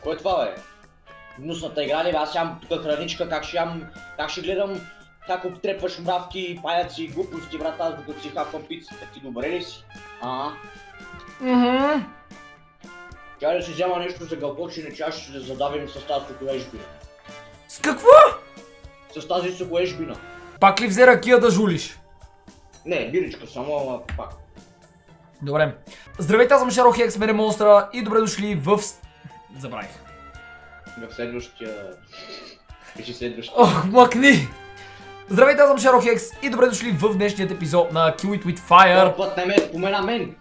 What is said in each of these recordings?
Кой е това, бе? Гнусната игра ли, бе? Аз ям тук храничка, как ще гледам, как обтрепваш мравки, паяци, глупости, брат, аз докато си хапвам пицата. Ти добре ли си? Чай да си взема нещо за гълбочи, не чай ще се задавим с тази сокоежбина. С какво? С тази сокоежбина. Пак ли взе ракия да жулиш? Не, биричка, само пак. Добре. Здравейте, аз съм Шаро Хекс, мене монстра и добре дошли в... Забравих. В следващия... Пиши следващия. Ох, мъкни! Здравейте, аз съм Шаро Хекс и добре дошли в днешният епизод на Kill It With Fire. Това път не ме спомена мен.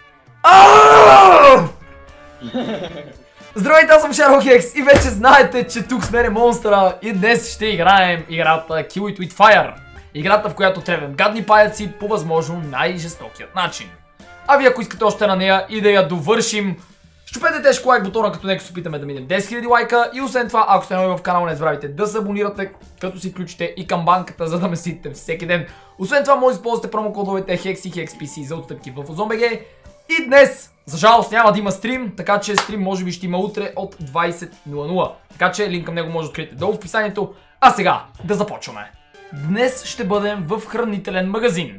Здравейте, аз съм Шаро Хекс и вече знаете, че тук с мене монстра и днес ще играем играта Kill It With Fire. Играта, в която требем гадни паяци по възможно най-жестокият начин. А вие, ако искате още на нея и да я довършим, щупете тежко лайк бутона, като нека се опитаме да минем 10 000 лайка. И освен това, ако сте нови в канала, не забравяйте да се абонирате, като си включите и камбанката, за да ме следите всеки ден. Освен това, може да използвате промокодовете HEX и HEXPC за отстъпки в Ozon.bg. И днес, за жалост, няма да има стрим, така че стрим може би ще има утре от 20:00. Така че линк към него може да откриете долу в описанието. А сега, да започваме. Днес ще бъдем в хранителен магазин.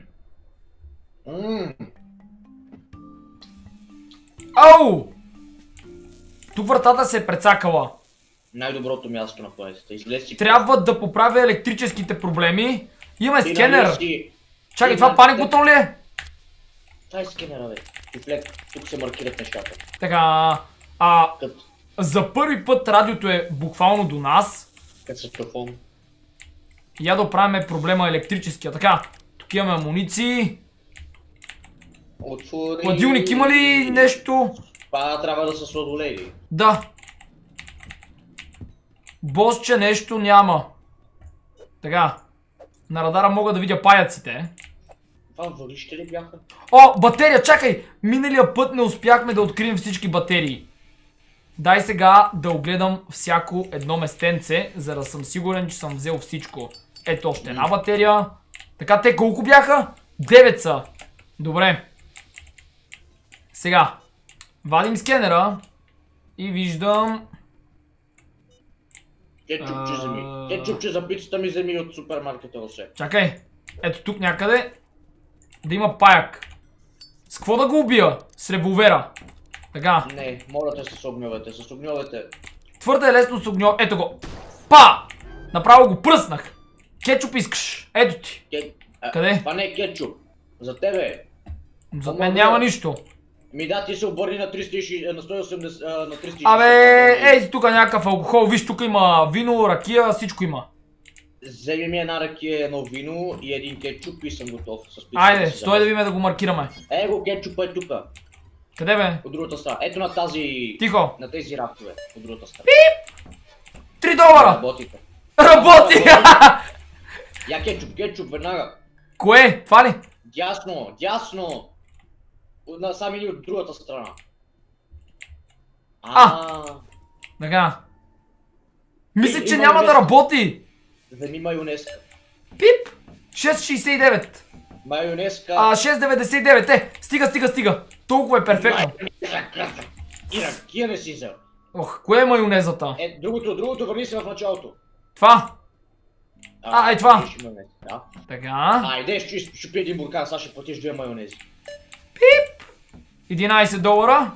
Ау! Тук вратата се е прецакала. Най-доброто място на планетата. Излез си. Трябва да поправя електрическите проблеми. Има скенер. Чакай, това паник бутон ли е? Това е скенера, бе. Тук се маркират нещата. Така, за първи път радиото е буквално до нас. Като са телефон. Я да оправяме проблема електрическия. Така, тук имаме амуниции. Отвори... Хладилник има ли нещо? Това трябва да са сладоледи. Да. Босче нещо няма. Така, на радара мога да видя паяците. Това въглища ли бяха? О, батерия, чакай! Миналия път не успяхме да открием всички батерии. Дай сега да огледам всяко едно местенце, за да съм сигурен, че съм взел всичко. Ето още една батерия. Така, те колко бяха? 9 са. Добре. Сега, вадим скенера и виждам... Кетчупче вземи. Кетчупче за пицата ми вземи от супермаркета още. Чакай, ето тук някъде да има паяк. С какво да го убия? С револвера. Така. Не, моля те с огньовете, с огньовете. Твърде е лесно с огньо. Ето го. Па! Направо го пръснах. Кетчуп искаш. Ето ти. Къде? Това не е кетчуп. За тебе. За мен няма нищо. Ми да, ти се обърни на 360, на 180, на 360. Абе, ей тук някакъв алкохол. Виж, тук има вино, ракия, всичко има. Вземи ми една ракия, едно вино и един кетчуп и съм готов с пицата. Айде, стой да видим да го маркираме. Его, кетчупа е тука. Къде бе? От другата страна. Ето на тази... Тихо. На тези рафтове. От другата страна. Пип! $3! Работите. Работи! Я кетчуп, веднага. Кое? Това ли? Дясно. Сами ни от другата страна. Така. Мислех, че няма да работи. Вземи майонезка. Пип! 6,69. Майонезка. 6,99. Стига. Толкова е перфектно. И ракия не си взел. Ох, кое е майонезата? Другото върни се в началото. Това? Е това. Да. Така. Айде, ще пи един буркан, сега ще платиш 2 майонези. Пип! $11.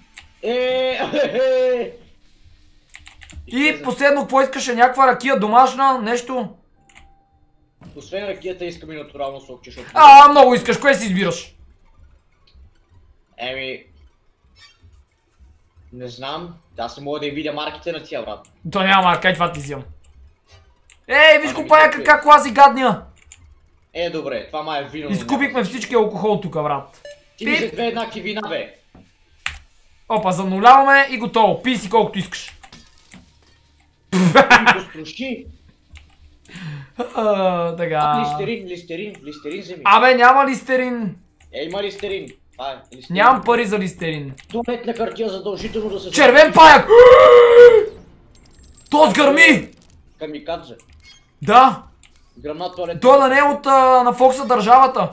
И последно, какво искаше? Някаква ракия домашна? Нещо? Освен ракията искам и натурално сокче, защото... Много искаш, кое си избираш? Не знам, аз не мога да я видя марките на тия, брат. То няма марка, това ти взимам. Виж го паяка как лази гадния! Добре, това май е вино. Изкупихме всички алкохол тук, брат. Ти ми за 2 еднакви вина, бе. Опа, зануляваме и готово. Пий си колкото искаш. Струши. Така. Листерин вземи. Абе, няма листерин. Има листерин. Нямам пари за листерин. Туалетна хартия задължително да се... Червен паяк! То сгърми! Камикадзе. Да. Гръмна туалетна. Той да не е от на Фокса държавата.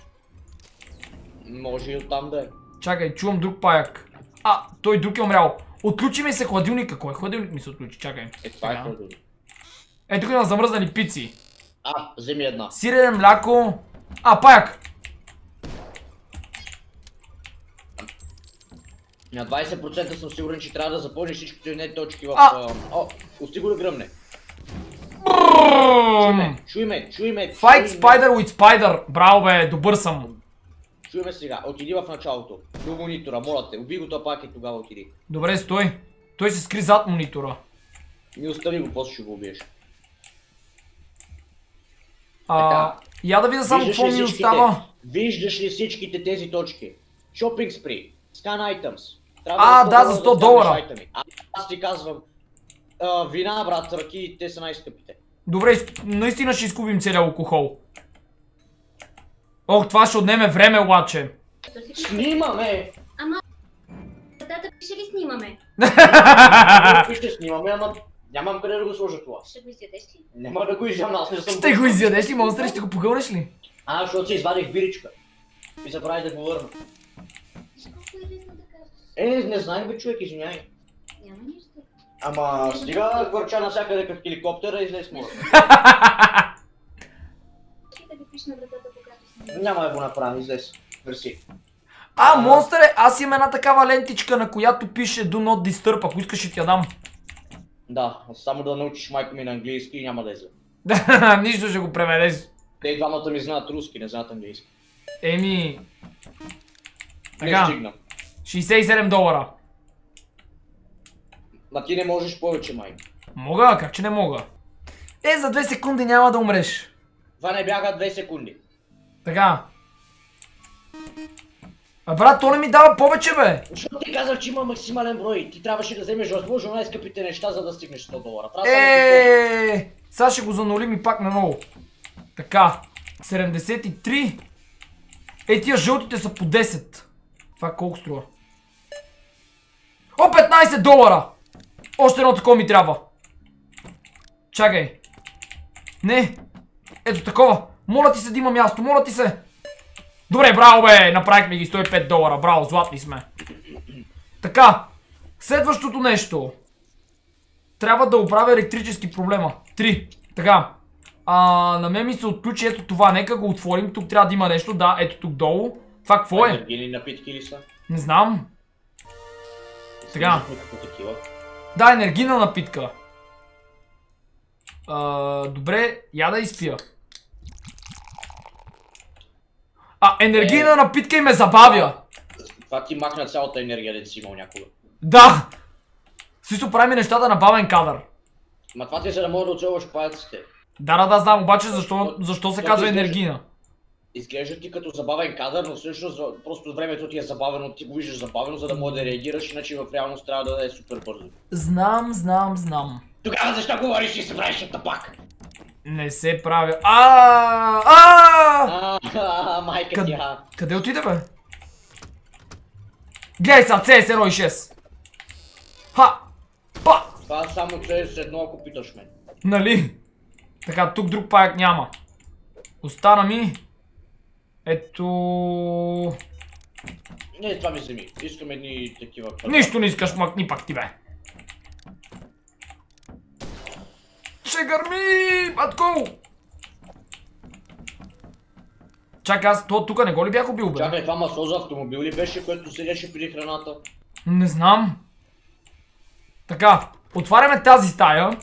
Може и оттам да е. Чакай, чувам друг паяк. Той друг е умрял. Отключи ми се хладилника. Кой хладилник ми се отключи? Чакай. Това е хладилник. Тук има замръзнали пици. Вземи една. Сирене, мляко. Паяк. На 20% съм сигурен, че трябва да запълниш всичките не точки в... Усти го да гръмне. Чуй ме. Fight spider with spider. Браво бе, добър съм. Чуй ме сега, отиди в началото. До монитора, моля те, убий го този пак и тогава отиди. Добре, стой. Той се скри зад монитора. Ми остави го, после ще го убиеш. Я да видя само какво ми остава. Виждаш ли всичките тези точки? Shopping spree, scan items. Да, за $100. Аз ти казвам, вина, брат, ръки, те са най-скъпите. Добре, наистина ще изкупим целия алкохол. Това ще отнеме време, обаче. Снимаме! Ама, тата пише ли снимаме? Ще снимаме, ама нямам къде да го сложа това. Ще го изядеш ли? Няма да го изям, аз не съм... Ще го изядеш ли, монстър, ще го погълнеш ли? Защото си извадих биричка. И забрави да го върна. Колко е лесно да кажеш? Не знаех бе, човек, извиняй. Няма нищо. Ама стига хвърча навсякъде като хеликоптера и излез мора. Да ви пише на вратата, когато си... Няма да го направим, излез. Мерси. Монстъре, аз имам една такава лентичка, на която пише Do not disturb, ако искаш ще ти я дам. Да, само да научиш майко ми на английски и няма да излезе. Нищо ще го преведеш. Те двамата ми знаят руски, не знаят английски. Не Не стигна. $67. Ма ти не можеш повече, майко. Мога, как че не мога? За 2 секунди няма да умреш. Това не бяха 2 секунди. Така. Брат, то не ми дава повече, бе! Защото ти казах, че има максимален брой. Ти трябваше да вземеш възможно най-скъпите неща, за да стигнеш $100. Сега ще го занулим и пак наново. Така. 73. Тия жълтите са по 10. Това колко струва? $15! Още едно такова ми трябва. Чакай. Не. Ето такова. Моля ти се да има място, моля ти се. Добре, браво бе, направихме ги $105. Браво, златни сме. Така. Следващото нещо. Трябва да оправя електрически проблема. 3. Така. На мен ми се отключи ето това. Нека го отворим. Тук трябва да има нещо. Да, ето тук долу. Това какво е? Енергийни напитки ли са? Не знам. Сега. Да, енергийна напитка. Добре, я да изпия. Енергийна напитка и ме забавя. Това ти махна цялата енергия, да си имал някога. Да! Смисъл прави нещата на бавен кадър. Ма това ти е за да може да оцелваш паяците. Да, знам, обаче защо се казва енергийна? Изглежда ти като забавен кадър, но всъщност просто времето ти е забавено, ти го виждаш забавено, за да може да реагираш, иначе в реалност трябва да е супер бързо. Знам. Тогава защо говориш и се правиш тапак? Не се правя. Майка тя. Къде отиде, бе? Гледай сега, CS1.6. Това само CS1, ако питаш мен. Нали? Така, тук друг паяк няма. Остана ми. Ето... Не, това ми вземи. Искам едни такива. Нищо не искаш, мъкни пак ти, бе. Ще гърми, батко! Чакай, аз тук не го ли бях убил, бе? Чакай, това масло за автомобил ли беше, което седеше при храната? Не знам. Така, отваряме тази стая.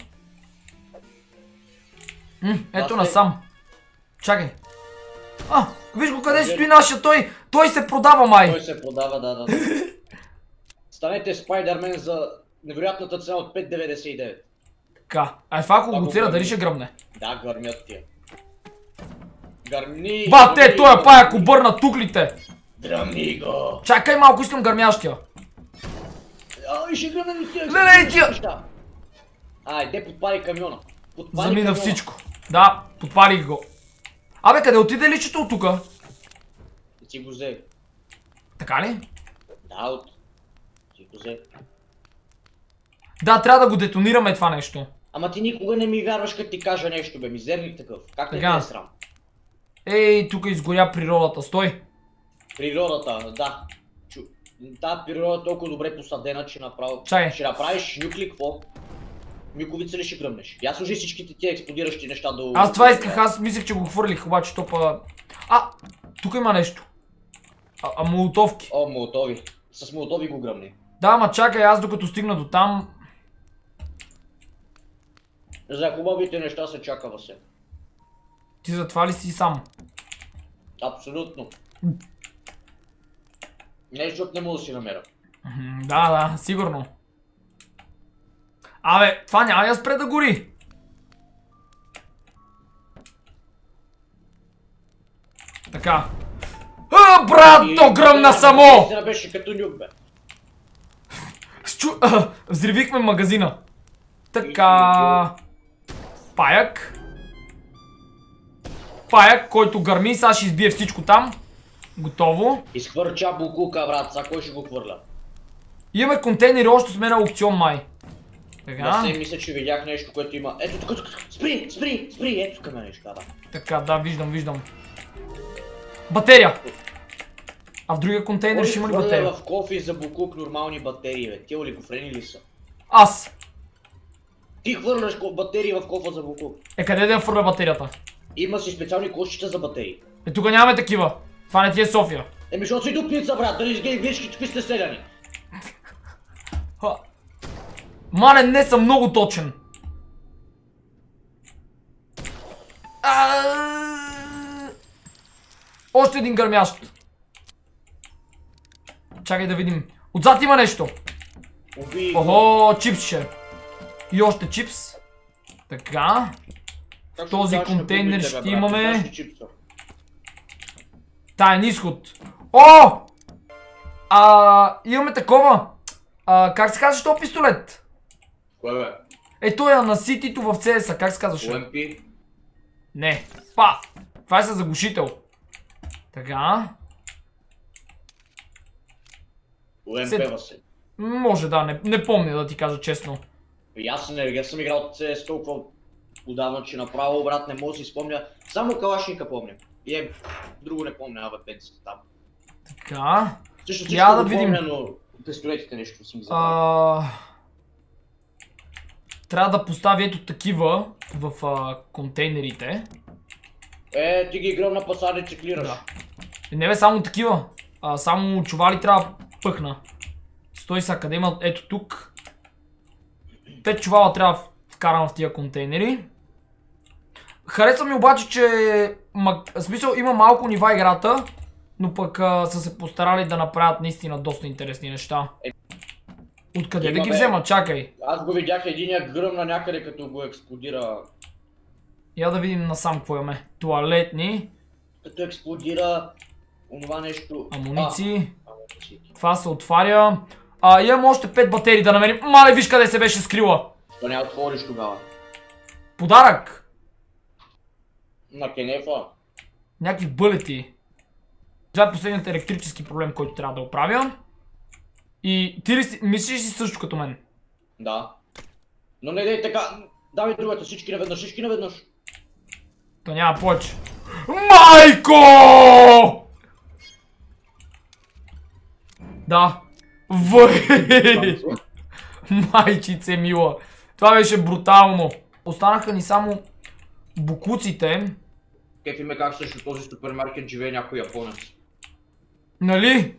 Ето насам. Чакай. Виж го къде стои нашия, той се продава, май. Той се продава, да. Станете Спайдермен за невероятната цена от 5,99. Така, това ако го цера, дали ще гръмне? Да, гърмят тия. Гърмни! Той е паяк, обърна туклите! Гръмни го! Чакай малко, искам гърмящия. Ще гръмна ли тия? Лелей тия! Де подпали камиона. Замина всичко. Да, подпалих го. Къде отиде личето от тука? Да си го взе. Така ли? Да, си го взе. Да, трябва да го детонираме това нещо. Ама ти никога не ми вярваш, като ти кажа нещо, бе, мизерник такъв. Как не те е срам? Тук изгоря природата, стой. Природата, да. Тази природа е толкова добре посадена, че направо... Чай. Ще направиш нюкли, какво? Нюковица ли ще гръмнеш? Я служи всичките тия експлодиращи неща до... Аз това исках, аз мислех, че го хвърлих, обаче то па... Тук има нещо. Молотовки. О, молотови. С молотови го гръмни. Да, ама чакай, аз докато стигна до там... За хубавите неща се чака, Васе. Ти затова ли си сам? Абсолютно. Не, защото не мога да си намеря. Да, сигурно. Абе, това няма да спре да гори. Така. Брат, то гръмна само! Не беше като нюк, бе. Взривихме магазина. Така. Паяк. Паяк, който гърми, сега ще избие всичко там. Готово. Изхвърча букука, брат, сега кой ще го хвърля? Имаме контейнери още сме на аукцион май. Така. Аз не мисля, че видях нещо, което има. Ето тук, спри, ето тук има нещо, да. Така, да, виждам. Батерия! А в другия контейнер ще има ли батерия? В кофи за букук нормални батерии, бе. Те олигофрени ли са? Аз! Ти хвърляш батерии в кофа за букук. Къде да я фърля батерията? Има си специални кошчета за батерии. Тук нямаме такива. Това не ти е София. Защото си дупница, брат, дали виж какви сте селяни. Мале, не съм много точен. Още един гърмящ. Чакай да видим. Отзад има нещо. Охо, чипсче. И още чипс. Така. В този контейнер ще имаме таен изход. О! Имаме такова. Как се казваш този пистолет? Кое бе? Той е на ситито в CS-а, как се казваш? UMP? Не. Това е със заглушител. Така. UMP-ва се. Може да, не помня да ти кажа честно. И аз съм играл CS толкова отдавна, че направо, брат, не мога да си спомня. Само калашника помня. И друго не помня, пенците там. Така. Също да видим. Помня, но пистолетите нещо съм забравил. Трябва да поставя ето такива в контейнерите. Ти ги гръмна паса, рециклираш. Да. Не бе, само такива. Само чували трябва да пъхна. Стой сега, къде има? Ето тук. 5 чувала трябва да вкарам в тия контейнери. Харесва ми обаче, че в смисъл има малко нива играта, но пък са се постарали да направят наистина доста интересни неща. Откъде да ги взема? Чакай. Аз го видях единия гръмна някъде като го експлодира. Я да видим насам какво имаме. Туалетни. Като експлодира онова нещо. Амуниции. Това се отваря. Имам още 5 батерии да намерим. Мале, виж къде се беше скрила. Да не отвориш тогава. Подарък. На кенефа. Някакви бълети. Това е последният електрически проблем, който трябва да оправя. И ти ли мислиш си също като мен? Да. Но не дай така. Давай другата, всички наведнъж. То няма повече. Майко! Да. Майчице мила. Това беше брутално. Останаха ни само букуците. Кефи ме как също този супермаркет живее някой японец. Нали?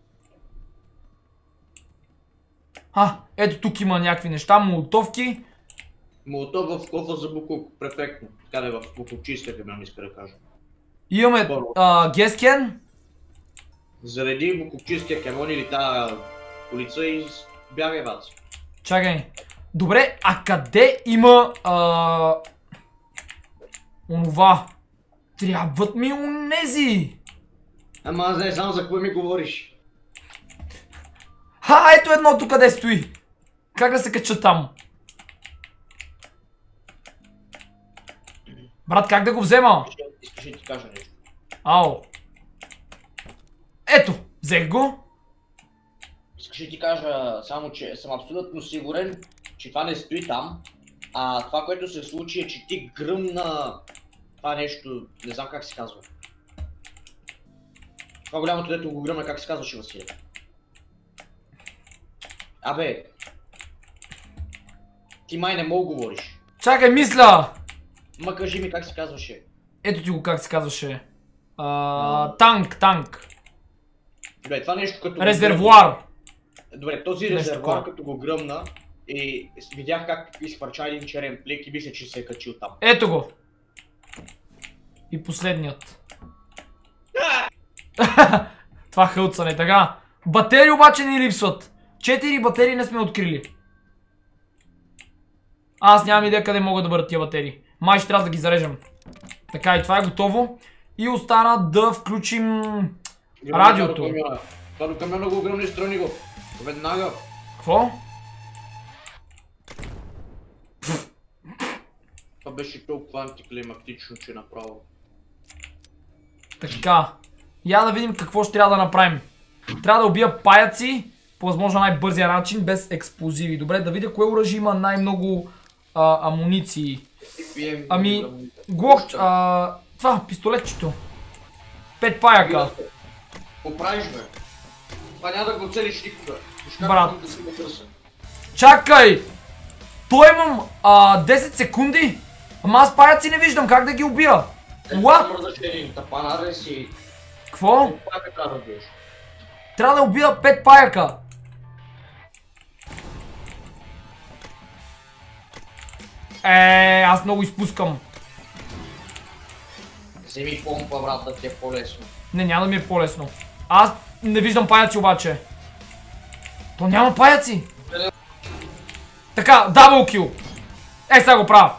Ето тук има някакви неща, молотовки. Молотов в кофа за букук, перфектно. Така да е в букукчистите, ме иска да кажа. Имаме гескен. Зареди букукчистия кемон или тази колица и бягай бац. Чакай. Добре, къде има онова? Трябват ми онези. Ама аз не знам за какво ми говориш. Ето едното къде стои. Как да се кача там? Брат, как да го взема? Искаш да ти кажа нещо. Ето, взех го. Искаш да ти кажа само, че съм абсолютно сигурен, че това не стои там. Това, което се случи е, че ти гръмна това нещо, не знам как се казва. Това голямото, дето го гръмна, как се казваше, Василия? Абе, ти май не мога говориш. Чакай, мисля! Ма кажи ми как се казваше. Ето ти го как се казваше. Танк. Добре, това нещо като... Резервуар. Добре, този Нещо резервуар такова. като го гръмна и видях как изхвърча един черен плик и мисля, че се е качил там. Ето го. И последният. Това хълцане, така. Батерии обаче ни липсват. 4 батерии не сме открили. Аз нямам идея къде могат да бъдат тия батерии. Май ще трябва да ги зарежем. Така, и това е готово. И остана да включим радиото. Това до камиона го гръмни, страни го. Веднага. Какво? Това беше толкова антиклиматично, че направо. Така. Я да видим какво ще трябва да направим. Трябва да убия паяци по възможно най-бързия начин, без експлозиви. Добре, да видя кое оръжие има най-много амуниции. Ами, глок, това, пистолетчето. 5 паяка. Поправиш бе. Това няма да го целиш никога. Брат. Да си го търся. Чакай! Той имам 10 секунди? Ама аз паяци не виждам, как да ги убия? What? Мърдаш един тапанар си. Какво? Пак трябва да биеш. Трябва да убия 5 паяка. Аз много изпускам. Вземи помпа, брат, да ти е по-лесно. Не, няма да ми е по-лесно. Аз не виждам паяци обаче. То няма паяци. Така, дабл кил. Сега го правя.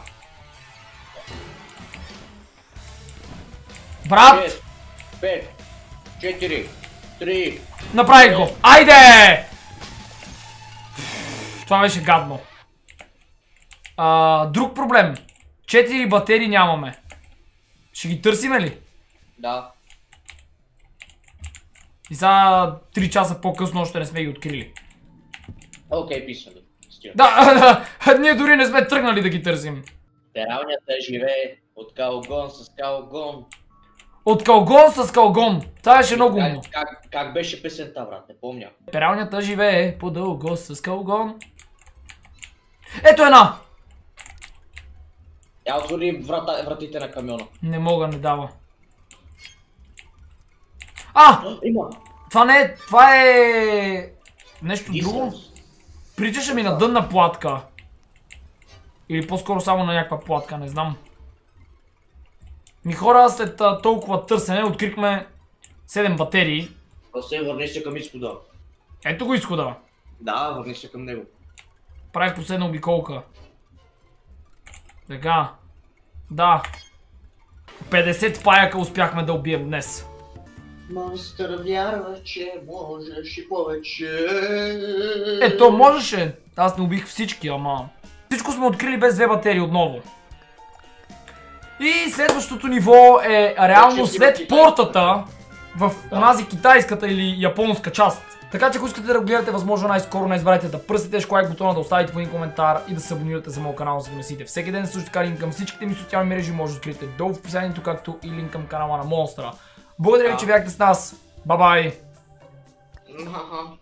Брат! 5, 4, 3. Направих го. Айде! Това беше гадно. Друг проблем. 4 батерии нямаме. Ще ги търсиме ли? Да. И сега 3 часа по-късно още не сме ги открили. Окей, писано. Да, ние дори не сме тръгнали да ги търсим. Пералнята живее от калгон с калгон. От калгон с калгон. Това беше много умно. Как беше песента, брат? Не помня. Пералнята живее по-дълго с калгон. Ето една! Я отвори вратите на камиона. Не мога, не дава. Има! Това не е... Това е... Нещо друго? Причаше ми на дънна платка. Или по-скоро само на някаква платка, не знам. Ми хора, след толкова търсене открихме 7 батерии. Върни се към изхода. Ето го изхода. Да, върни се към него. Правих последна обиколка. Така. Да. 50 паяка успяхме да убием днес. Монстър вярва, че можеш и повече. Ето, можеше. Аз не убих всички, ама... Всичко сме открили без 2 батерии отново. И следващото ниво е реално след портата в онази китайската или японска част. Така че ако искате да гледате възможно най-скоро, не избрайте да пръснете лайк бутона, да оставите по един коментар и да се абонирате за моят канал, за да носите всеки ден. Също така линк към всичките ми социални мрежи може да откриете долу в описанието, както и линк към канала на Монстра. Благодаря ви, че бяхте с нас. Бай-бай!